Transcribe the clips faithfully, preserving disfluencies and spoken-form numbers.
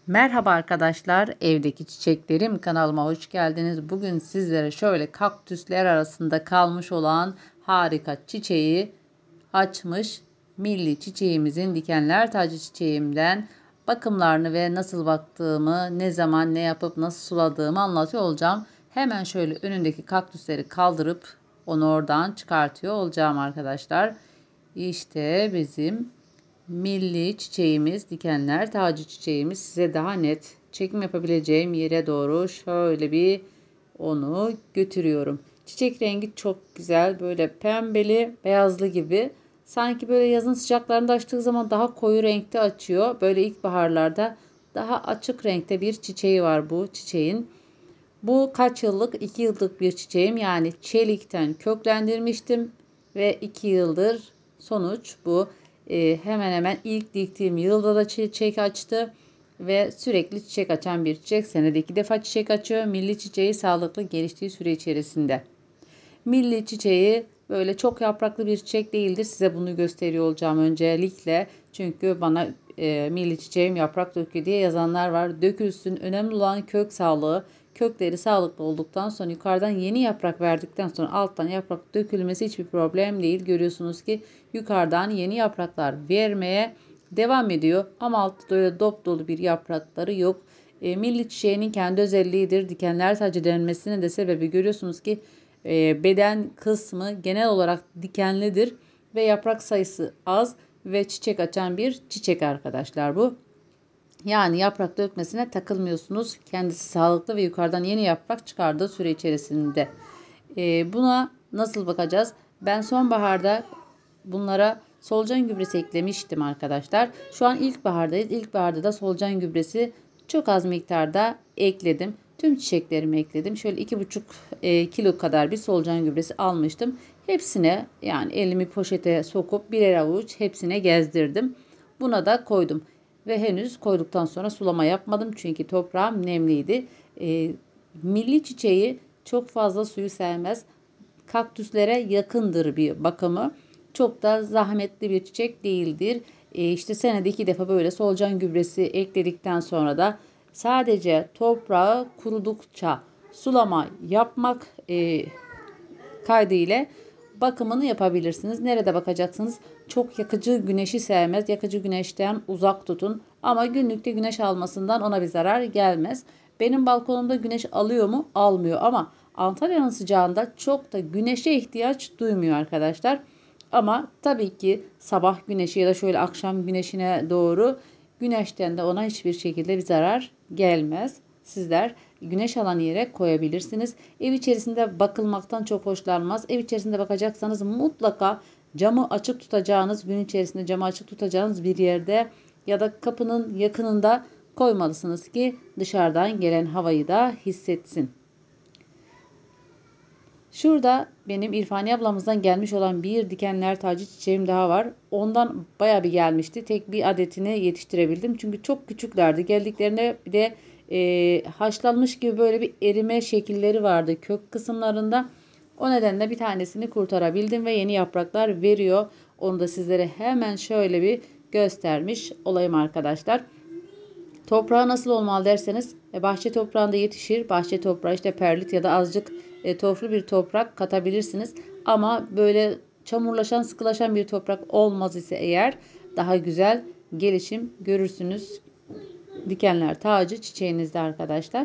Merhaba arkadaşlar, evdeki çiçeklerim kanalıma hoş geldiniz. Bugün sizlere şöyle kaktüsler arasında kalmış olan harika çiçeği açmış milli çiçeğimizin dikenler tacı çiçeğimden bakımlarını ve nasıl baktığımı, ne zaman ne yapıp nasıl suladığımı anlatıyor olacağım. Hemen şöyle önündeki kaktüsleri kaldırıp onu oradan çıkartıyor olacağım arkadaşlar. İşte bizim milli çiçeğimiz, dikenler tacı çiçeğimiz. Size daha net çekim yapabileceğim yere doğru şöyle bir onu götürüyorum. Çiçek rengi çok güzel, böyle pembeli beyazlı gibi. Sanki böyle yazın sıcaklarında açtığı zaman daha koyu renkte açıyor. Böyle ilkbaharlarda daha açık renkte bir çiçeği var bu çiçeğin. Bu kaç yıllık? iki yıllık bir çiçeğim. Yani çelikten köklendirmiştim ve iki yıldır sonuç bu. Ee, hemen hemen ilk diktiğim yılda da çiçek açtı ve sürekli çiçek açan bir çiçek. Senede iki defa çiçek açıyor. Milli çiçeği sağlıklı geliştiği süre içerisinde. Milli çiçeği böyle çok yapraklı bir çiçek değildir. Size bunu gösteriyor olacağım öncelikle. Çünkü bana e, milli çiçeğim yaprak döküyor diye yazanlar var. Dökülsün. Önemli olan kök sağlığı. Kökleri sağlıklı olduktan sonra yukarıdan yeni yaprak verdikten sonra alttan yaprak dökülmesi hiçbir problem değil. Görüyorsunuz ki yukarıdan yeni yapraklar vermeye devam ediyor. Ama altta böyle dop dolu bir yaprakları yok. E, milli çiçeğinin kendi özelliğidir. Dikenler tacı denmesinin de sebebi görüyorsunuz ki e, beden kısmı genel olarak dikenlidir ve yaprak sayısı az ve çiçek açan bir çiçek arkadaşlar bu. Yani yaprak dökmesine takılmıyorsunuz. Kendisi sağlıklı ve yukarıdan yeni yaprak çıkardığı süre içerisinde. E, buna nasıl bakacağız? Ben sonbaharda bunlara solucan gübresi eklemiştim arkadaşlar. Şu an ilkbahardayız. İlkbaharda da solucan gübresi çok az miktarda ekledim. Tüm çiçeklerimi ekledim. Şöyle iki buçuk e, kilo kadar bir solucan gübresi almıştım. Hepsine, yani elimi poşete sokup birer avuç hepsine gezdirdim. Buna da koydum. Ve henüz koyduktan sonra sulama yapmadım. Çünkü toprağım nemliydi. E, milli çiçeği çok fazla suyu sevmez. Kaktüslere yakındır bir bakımı. Çok da zahmetli bir çiçek değildir. E işte senede iki defa böyle solucan gübresi ekledikten sonra da sadece toprağı kurudukça sulama yapmak e, kaydıyla bakımını yapabilirsiniz. Nerede bakacaksınız? Çok yakıcı güneşi sevmez. Yakıcı güneşten uzak tutun. Ama günlükte güneş almasından ona bir zarar gelmez. Benim balkonumda güneş alıyor mu? Almıyor ama Antalya'nın sıcağında çok da güneşe ihtiyaç duymuyor arkadaşlar. Ama tabii ki sabah güneşi ya da şöyle akşam güneşine doğru güneşten de ona hiçbir şekilde bir zarar gelmez. Sizler güneş alan yere koyabilirsiniz. Ev içerisinde bakılmaktan çok hoşlanmaz. Ev içerisinde bakacaksanız mutlaka camı açık tutacağınız, gün içerisinde camı açık tutacağınız bir yerde ya da kapının yakınında koymalısınız ki dışarıdan gelen havayı da hissetsin. Şurada benim İrfani ablamızdan gelmiş olan bir dikenler tacı çiçeğim daha var. Ondan baya bir gelmişti. Tek bir adetini yetiştirebildim. Çünkü çok küçüklerdi. Geldiklerinde bir de e, haşlanmış gibi böyle bir erime şekilleri vardı kök kısımlarında. O nedenle bir tanesini kurtarabildim ve yeni yapraklar veriyor. Onu da sizlere hemen şöyle bir göstermiş olayım arkadaşlar. Toprağı nasıl olmalı derseniz e, bahçe toprağında yetişir. Bahçe toprağı işte perlit ya da azıcık e, torflu bir toprak katabilirsiniz. Ama böyle çamurlaşan, sıkılaşan bir toprak olmaz ise eğer daha güzel gelişim görürsünüz. Dikenler tacı çiçeğinizde arkadaşlar.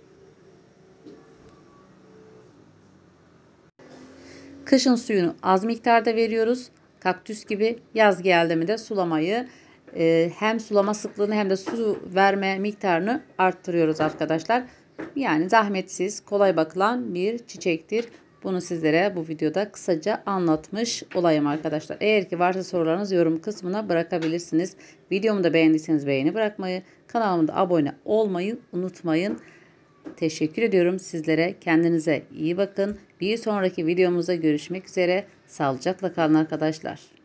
Kışın suyunu az miktarda veriyoruz. Kaktüs gibi yaz geldi mi de sulamayı e, hem sulama sıklığını hem de su verme miktarını arttırıyoruz arkadaşlar. Yani zahmetsiz, kolay bakılan bir çiçektir. Bunu sizlere bu videoda kısaca anlatmış olayım arkadaşlar. Eğer ki varsa sorularınız yorum kısmına bırakabilirsiniz. Videomu da beğendiyseniz beğeni bırakmayı, kanalıma da abone olmayı unutmayın. Teşekkür ediyorum sizlere. Kendinize iyi bakın. Bir sonraki videomuzda görüşmek üzere. Sağlıcakla kalın arkadaşlar.